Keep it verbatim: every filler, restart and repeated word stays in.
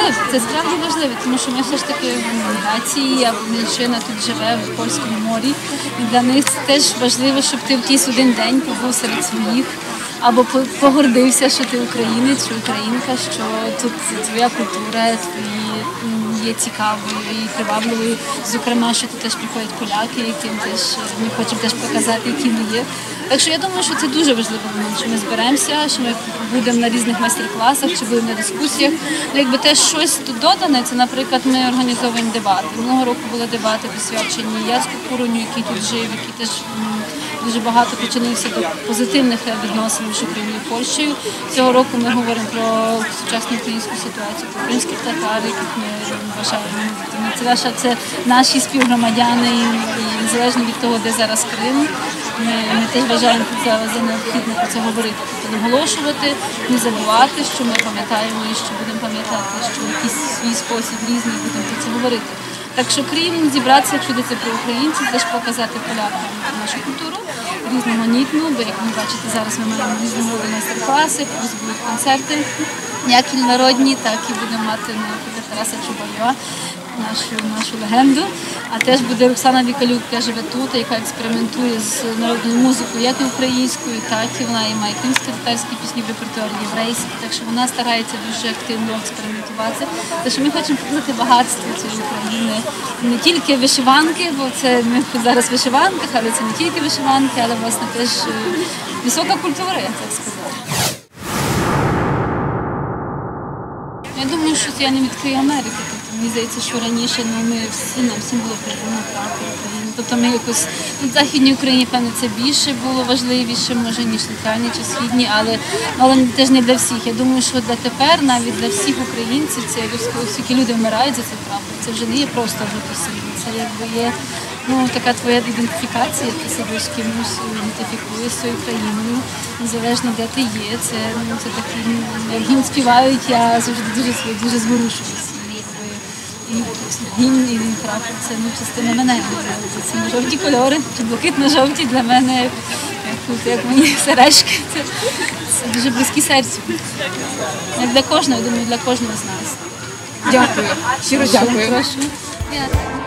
важливо, це справді важливо, тому що ми все ж таки в еміграції, а меншина тут живе в Польському морі. І для них це теж важливо, щоб ти в якийсь один день побув серед своїх, або погордився, що ти українець чи українка, що тут твоя культура, твої є цікавою і привабливою. Зокрема, що тут теж приходять поляки, яким теж ми хочемо теж показати, які ми є. Так що я думаю, що це дуже важливий момент, що ми зберемося, що ми будемо на різних майстер-класах чи будемо на дискусіях. Ну, якби теж щось тут додане, це, наприклад, ми організовуємо дебати. Минулого року були дебати присвячені Яцку Куроню, який тут жив, який теж дуже багато причинився до позитивних відносин між Україною і Польщею. Цього року ми говоримо про сучасну українську ситуацію, про кримських татар, яких ми вважаємо. Це, це наші співгромадяни, і незалежно від того, де зараз Крим, ми, ми теж вважаємо за, за необхідно про це говорити. Тобто наголошувати, не забувати, що ми пам'ятаємо і що будемо пам'ятати, що в якийсь свій спосіб різний будемо про це говорити. Так що, крім зібратися, якщо йдеться про українців, теж показати полякам нашу культуру різноманітну, бо, як ви бачите, зараз ми маємо різного майстер-класи, плюс будуть концерти, як і народні, так і будемо мати на Тараса Чубайова, нашу, нашу легенду. А теж буде Роксана Вікалюк, яка живе тут, яка експериментує з народною музикою, як і українською, так і вона і має кримсько-татарські пісні в репертуарі, єврейські, так що вона старається дуже активно експериментувати. Так що ми хочемо показати багатство цієї України. Не тільки вишиванки, бо це ми зараз в вишиванках, але це не тільки вишиванки, але власне теж висока культура, я так сказала. Я думаю, що я не відкрию Америки. Тобто, мені здається, що раніше ну, ми всі, нам всім було приємно прапор України. Тобто ми якось в Західній Україні, певно, це більше було важливіше, може, ніж центральній чи східній, але, але теж не для всіх. Я думаю, що для тепер, навіть для всіх українців, це оскільки люди вмирають за цей прапор, це вже не є просто бути сильним. Це якби є ну, така твоя ідентифікація, ти себе з кимось ідентифікуєш з цією країною, незалежно де ти є. Це, ну, це такі, як гімн співають, я завжди дуже, дуже зворушуюся. Гімн і прапор – це ну, частина мене. Ці жовті кольори, чи блакитно-жовті для мене, як, як мені сережки, це, це дуже близькі серцю. Як для кожного, я думаю, для кожного з нас. Дякую. Щиро дякую. Прошу.